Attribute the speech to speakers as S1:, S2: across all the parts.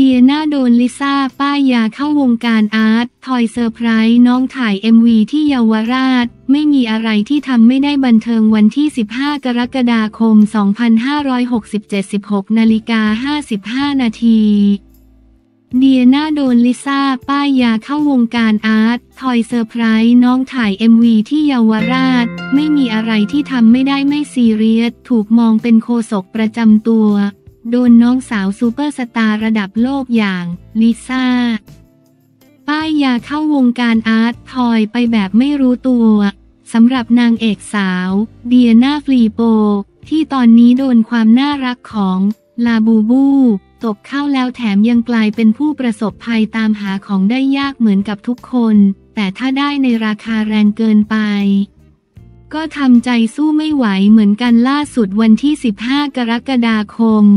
S1: ดียน่าโดนลิซ่าป้ายยาเข้าวงการอาร์ตทอยเซอร์ไพรส์น้องถ่าย MV ที่เยาวราชไม่มีอะไรที่ทำไม่ได้บันเทิงวันที่15 กรกฎาคม 2567 16:55 นาทีเดียน่าโดนลิซ่าป้ายยาเข้าวงการอาร์ตทอยเซอร์ไพรส์น้องถ่าย MV ที่เยาวราชไม่มีอะไรที่ทำไม่ได้ไม่ซีเรียสถูกมองเป็นโฆษกประจำตัวโดนน้องสาวซูเปอร์สตาร์ระดับโลกอย่างลิซ่าป้ายยาเข้าวงการอาร์ตทอยไปแบบไม่รู้ตัวสำหรับนางเอกสาวเดียน่าฟลีโปที่ตอนนี้โดนความน่ารักของลาบูบูตบเข้าแล้วแถมยังกลายเป็นผู้ประสบภัยตามหาของได้ยากเหมือนกับทุกคนแต่ถ้าได้ในราคาแรงเกินไปก็ทำใจสู้ไม่ไหวเหมือนกันล่าสุดวันที่15 กรกฎาคม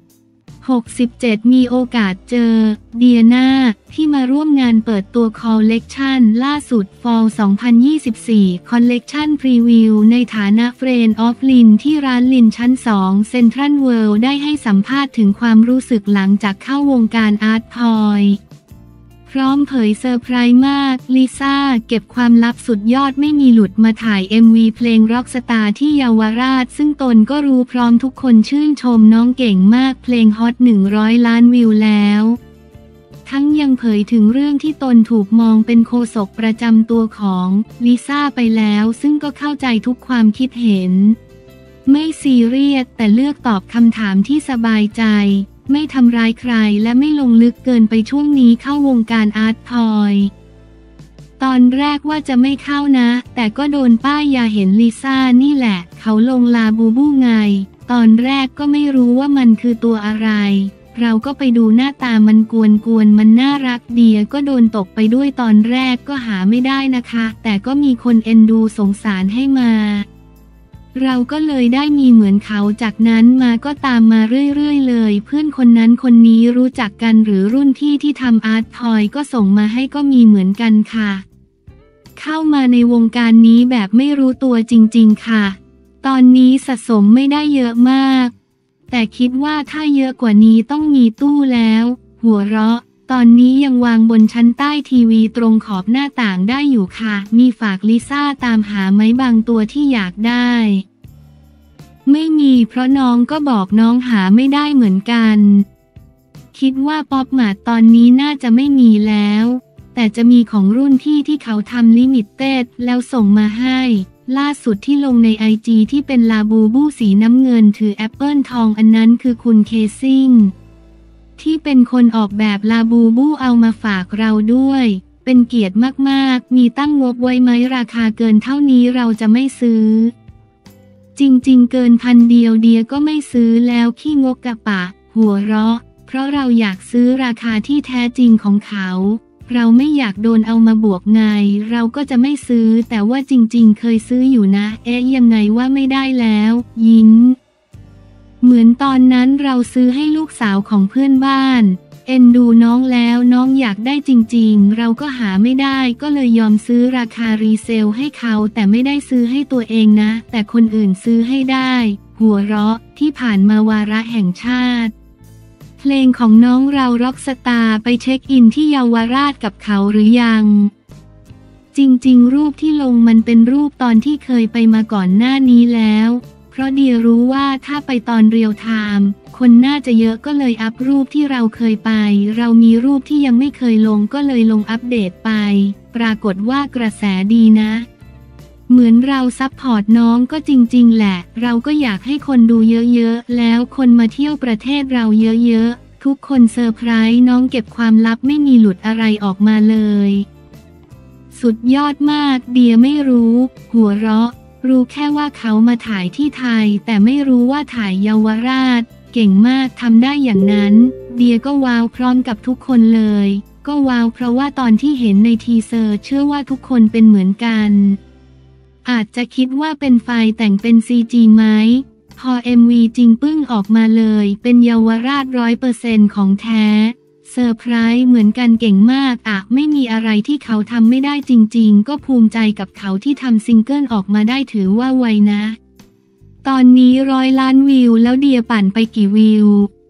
S1: 67มีโอกาสเจอเดียนาที่มาร่วมงานเปิดตัวคอลเลกชันล่าสุด Fall 2024 คอลเลกชันพรีวิวในฐานะเฟรนด์ออฟลินที่ร้านลินชั้น 2 เซ็นทรัลเวิลด์ได้ให้สัมภาษณ์ถึงความรู้สึกหลังจากเข้าวงการอาร์ตทอยพร้อมเผยเซอร์ไพรส์มากลิซ่าเก็บความลับสุดยอดไม่มีหลุดมาถ่าย MV เพลงร็อกสตาร์ที่เยาวราชซึ่งตนก็รู้พร้อมทุกคนชื่นชมน้องเก่งมากเพลงฮอต100 ล้านวิวแล้วทั้งยังเผยถึงเรื่องที่ตนถูกมองเป็นโฆษกประจำตัวของลิซ่าไปแล้วซึ่งก็เข้าใจทุกความคิดเห็นไม่ซีเรียสแต่เลือกตอบคำถามที่สบายใจไม่ทำร้ายใครและไม่ลงลึกเกินไปช่วงนี้เข้าวงการอาร์ตทอยตอนแรกว่าจะไม่เข้านะแต่ก็โดนป้ายยาเห็นลิซ่านี่แหละเขาลงลาบูบูไงตอนแรกก็ไม่รู้ว่ามันคือตัวอะไรเราก็ไปดูหน้าตามันกวนมันน่ารักเดียก็โดนตกไปด้วยตอนแรกก็หาไม่ได้นะคะแต่ก็มีคนเอ็นดูสงสารให้มาเราก็เลยได้มีเหมือนเขาจากนั้นมาก็ตามมาเรื่อยๆเลยเพื่อนคนนั้นคนนี้รู้จักกันหรือรุ่นพี่ที่ทำอาร์ตทอยก็ส่งมาให้ก็มีเหมือนกันค่ะเข้ามาในวงการนี้แบบไม่รู้ตัวจริงๆค่ะตอนนี้สะสมไม่ได้เยอะมากแต่คิดว่าถ้าเยอะกว่านี้ต้องมีตู้แล้วหัวเราะตอนนี้ยังวางบนชั้นใต้ทีวีตรงขอบหน้าต่างได้อยู่ค่ะมีฝากลิซ่าตามหาไหมบางตัวที่อยากได้ไม่มีเพราะน้องก็บอกน้องหาไม่ได้เหมือนกันคิดว่าป๊อปมาร์ทตอนนี้น่าจะไม่มีแล้วแต่จะมีของรุ่นพี่ที่เขาทำลิมิเต็ดแล้วส่งมาให้ล่าสุดที่ลงใน IG ที่เป็นลาบูบูสีน้ำเงินถือแอปเปิลทองอันนั้นคือคุณเคซิ่งที่เป็นคนออกแบบลาบูบูเอามาฝากเราด้วยเป็นเกียรติมากๆมีตั้งงบไว้ไหมราคาเกินเท่านี้เราจะไม่ซื้อจริงๆเกิน1,000เดียก็ไม่ซื้อแล้วขี้งกกะปะหัวเราะเพราะเราอยากซื้อราคาที่แท้จริงของเขาเราไม่อยากโดนเอามาบวกไงเราก็จะไม่ซื้อแต่ว่าจริงๆเคยซื้ออยู่นะยังไงว่าไม่ได้แล้วยิ้มเหมือนตอนนั้นเราซื้อให้ลูกสาวของเพื่อนบ้านเอ็นดูน้องแล้วน้องอยากได้จริงๆเราก็หาไม่ได้ก็เลยยอมซื้อราคารีเซลให้เขาแต่ไม่ได้ซื้อให้ตัวเองนะแต่คนอื่นซื้อให้ได้หัวเราะที่ผ่านมาวาระแห่งชาติเพลงของน้องเราร็อกสตาร์ไปเช็คอินที่เยาวราชกับเขาหรือยังจริงๆรูปที่ลงมันเป็นรูปตอนที่เคยไปมาก่อนหน้านี้แล้วเพราะเดียรู้ว่าถ้าไปตอนเรียลไทม์คนน่าจะเยอะก็เลยอัพรูปที่เราเคยไปเรามีรูปที่ยังไม่เคยลงก็เลยลงอัปเดตไปปรากฏว่ากระแสดีนะเหมือนเราซัพพอร์ตน้องก็จริงๆแหละเราก็อยากให้คนดูเยอะๆแล้วคนมาเที่ยวประเทศเราเยอะๆทุกคนเซอร์ไพรส์น้องเก็บความลับไม่มีหลุดอะไรออกมาเลยสุดยอดมากเดียไม่รู้หัวเราะรู้แค่ว่าเขามาถ่ายที่ไทยแต่ไม่รู้ว่าถ่ายเยาวราชเก่งมากทำได้อย่างนั้นเดียก็ว้าวพร้อมกับทุกคนเลยก็ว้าวเพราะว่าตอนที่เห็นในทีเซอร์เชื่อว่าทุกคนเป็นเหมือนกันอาจจะคิดว่าเป็นไฟแต่งเป็น CG ไหมพอ MV จริงปึ้งออกมาเลยเป็นเยาวราช100%ของแท้เซอร์ไพรส์เหมือนกันเก่งมากไม่มีอะไรที่เขาทำไม่ได้จริงๆก็ภูมิใจกับเขาที่ทำซิงเกิลออกมาได้ถือว่าไวนะตอนนี้100 ล้านวิวแล้วเดียปั่นไปกี่วิว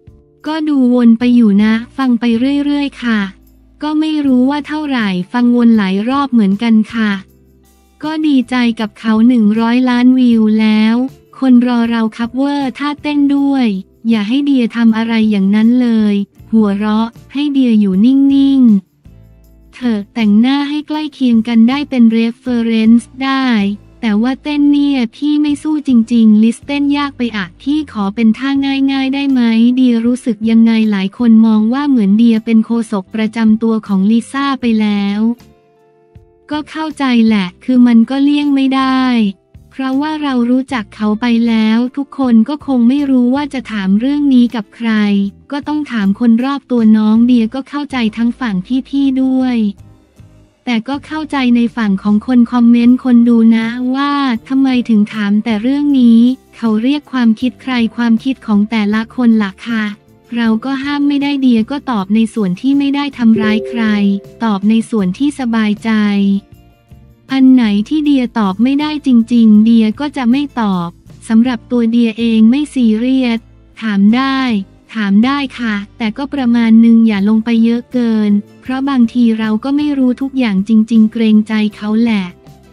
S1: ก็ดูวนไปอยู่นะฟังไปเรื่อยๆค่ะก็ไม่รู้ว่าเท่าไหร่ฟังวนหลายรอบเหมือนกันค่ะก็ดีใจกับเขา100 ล้านวิวแล้วคนรอเราคัฟเวอร์ท่าเต้นด้วยอย่าให้เดียทำอะไรอย่างนั้นเลยหัวเราะให้เดียอยู่นิ่งๆเธอแต่งหน้าให้ใกล้เคียงกันได้เป็นเรฟเฟอเรนซ์ได้แต่ว่าเต้นเนี่ยพี่ไม่สู้จริงๆลิสเต้นยากไปอ่ะพี่ขอเป็นท่าง่ายๆได้ไหมเดียรู้สึกยังไงหลายคนมองว่าเหมือนเดียเป็นโฆษกประจำตัวของลิซ่าไปแล้วก็เข้าใจแหละคือมันก็เลี่ยงไม่ได้เพราะว่าเรารู้จักเขาไปแล้วทุกคนก็คงไม่รู้ว่าจะถามเรื่องนี้กับใครก็ต้องถามคนรอบตัวน้องเดียก็เข้าใจทั้งฝั่งพี่ๆด้วยแต่ก็เข้าใจในฝั่งของคนคอมเมนต์คนดูนะว่าทำไมถึงถามแต่เรื่องนี้เขาเรียกความคิดใครความคิดของแต่ละคนล่ะค่ะเราก็ห้ามไม่ได้เดียก็ตอบในส่วนที่ไม่ได้ทำร้ายใครตอบในส่วนที่สบายใจอันไหนที่เดียตอบไม่ได้จริงๆเดียก็จะไม่ตอบสำหรับตัวเดียเองไม่ซีเรียสถามได้ค่ะแต่ก็ประมาณนึงอย่าลงไปเยอะเกินเพราะบางทีเราก็ไม่รู้ทุกอย่างจริงๆเกรงใจเขาแหละ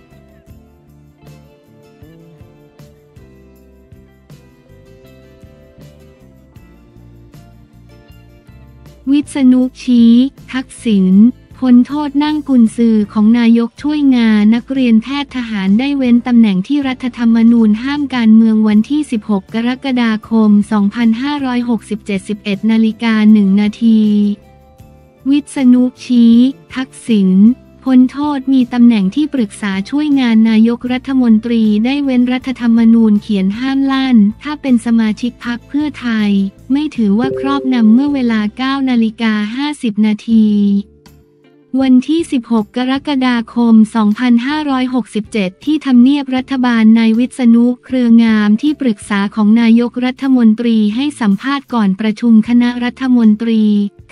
S1: วิษณุชี้ทักษิณพ้นโทษนั่งกุญซือของนายกช่วยงานนักเรียนแพทย์ทหารได้เว้นตำแหน่งที่รัฐธรรมนูญห้ามการเมืองวันที่16 กรกฎาคม 2567 11:01 นาทีวิษณุชี้ทักษิณพ้นโทษมีตำแหน่งที่ปรึกษาช่วยงานนายกรัฐมนตรีได้เว้นรัฐธรรมนูญเขียนห้ามลั่นถ้าเป็นสมาชิกพรรคเพื่อไทยไม่ถือว่าครอบนำเมื่อเวลา 9:50 นาทีวันที่16 กรกฎาคม 2567 ที่ทำเนียบรัฐบาลนายวิษณุเครืองามที่ปรึกษาของนายกรัฐมนตรีให้สัมภาษณ์ก่อนประชุมคณะรัฐมนตรี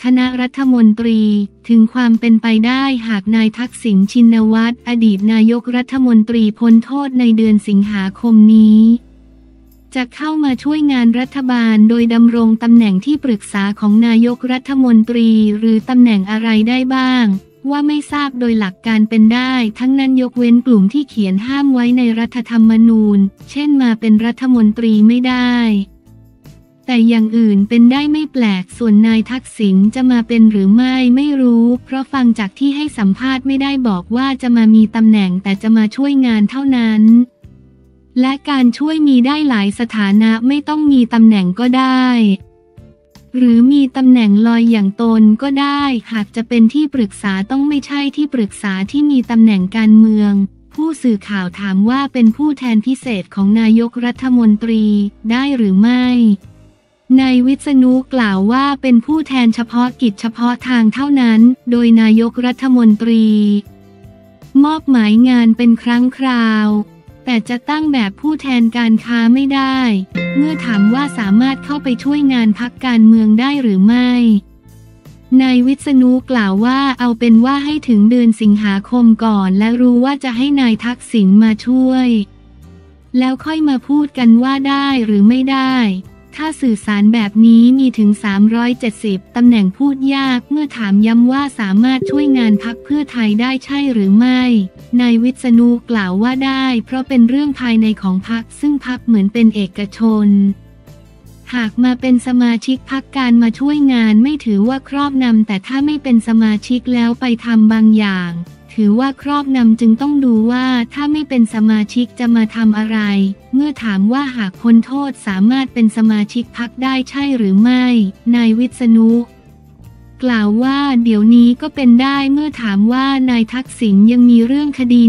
S1: ถึงความเป็นไปได้หากนายทักษิณชินวัตรอดีตนายกรัฐมนตรีพ้นโทษในเดือนสิงหาคมนี้จะเข้ามาช่วยงานรัฐบาลโดยดำรงตำแหน่งที่ปรึกษาของนายกรัฐมนตรีหรือตำแหน่งอะไรได้บ้างว่าไม่ทราบโดยหลักการเป็นได้ทั้งนั้นยกเว้นกลุ่มที่เขียนห้ามไว้ในรัฐธรรมนูญเช่นมาเป็นรัฐมนตรีไม่ได้แต่อย่างอื่นเป็นได้ไม่แปลกส่วนนายทักษิณจะมาเป็นหรือไม่รู้เพราะฟังจากที่ให้สัมภาษณ์ไม่ได้บอกว่าจะมามีตำแหน่งแต่จะมาช่วยงานเท่านั้นและการช่วยมีได้หลายสถานะไม่ต้องมีตำแหน่งก็ได้หรือมีตำแหน่งลอยอย่างตนก็ได้หากจะเป็นที่ปรึกษาต้องไม่ใช่ที่ปรึกษาที่มีตำแหน่งการเมืองผู้สื่อข่าวถามว่าเป็นผู้แทนพิเศษของนายกรัฐมนตรีได้หรือไม่นายวิษณุกล่าวว่าเป็นผู้แทนเฉพาะกิจเฉพาะทางเท่านั้นโดยนายกรัฐมนตรีมอบหมายงานเป็นครั้งคราวแต่จะตั้งแบบผู้แทนการค้าไม่ได้เมื่อถามว่าสามารถเข้าไปช่วยงานพรรคการเมืองได้หรือไม่นายวิษณุกล่าวว่าเอาเป็นว่าให้ถึงเดือนสิงหาคมก่อนและรู้ว่าจะให้นายทักษิณมาช่วยแล้วค่อยมาพูดกันว่าได้หรือไม่ได้ถ้าสื่อสารแบบนี้มีถึง370ตำแหน่งพูดยากเมื่อถามย้ำว่าสามารถช่วยงานพรรคเพื่อไทยได้ใช่หรือไม่นายวิษณุกล่าวว่าได้เพราะเป็นเรื่องภายในของพรรคซึ่งพรรคเหมือนเป็นเอกชนหากมาเป็นสมาชิกพรรคการมาช่วยงานไม่ถือว่าครอบนำแต่ถ้าไม่เป็นสมาชิกแล้วไปทำบางอย่างถือว่าครอบนำจึงต้องดูว่าถ้าไม่เป็นสมาชิกจะมาทำอะไรเมื่อถามว่าหากพ้นโทษสามารถเป็นสมาชิกพรรคได้ใช่หรือไม่นายวิษณุกล่าวว่าเดี๋ยวนี้ก็เป็นได้เมื่อถามว่านายทักษิณยังมีเรื่องคดี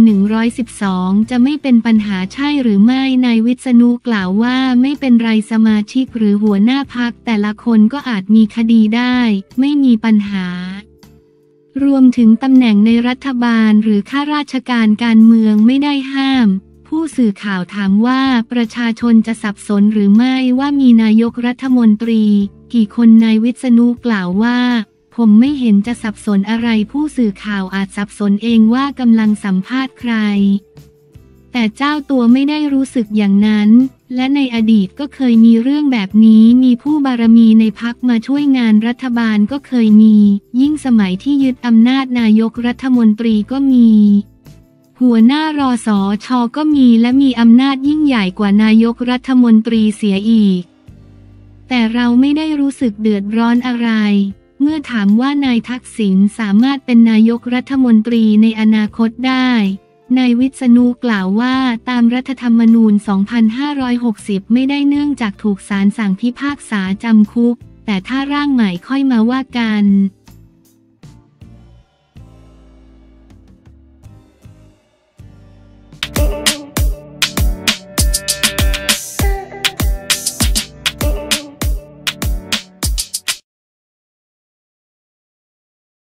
S1: 112จะไม่เป็นปัญหาใช่หรือไม่นายวิษณุกล่าวว่าไม่เป็นไรสมาชิกหรือหัวหน้าพรรคแต่ละคนก็อาจมีคดีได้ไม่มีปัญหารวมถึงตำแหน่งในรัฐบาลหรือข้าราชการการเมืองไม่ได้ห้ามผู้สื่อข่าวถามว่าประชาชนจะสับสนหรือไม่ว่ามีนายกรัฐมนตรีกี่คนนายวิษณุกล่าวว่าผมไม่เห็นจะสับสนอะไรผู้สื่อข่าวอาจสับสนเองว่ากำลังสัมภาษณ์ใครแต่เจ้าตัวไม่ได้รู้สึกอย่างนั้นและในอดีตก็เคยมีเรื่องแบบนี้มีผู้บารมีในพรรคมาช่วยงานรัฐบาลก็เคยมียิ่งสมัยที่ยึดอำนาจนายกรัฐมนตรีก็มีหัวหน้ารสช.ก็มีและมีอำนาจยิ่งใหญ่กว่านายกรัฐมนตรีเสียอีกแต่เราไม่ได้รู้สึกเดือดร้อนอะไรเมื่อถามว่านายทักษิณสามารถเป็นนายกรัฐมนตรีในอนาคตได้นายวิษณุกล่าวว่าตามรัฐธรรมนูญ 2560 ไม่ได้เนื่องจากถูกศาลสั่งพิพากษาจำคุกแต่ถ้าร่างใหม่ค่อยมาว่ากัน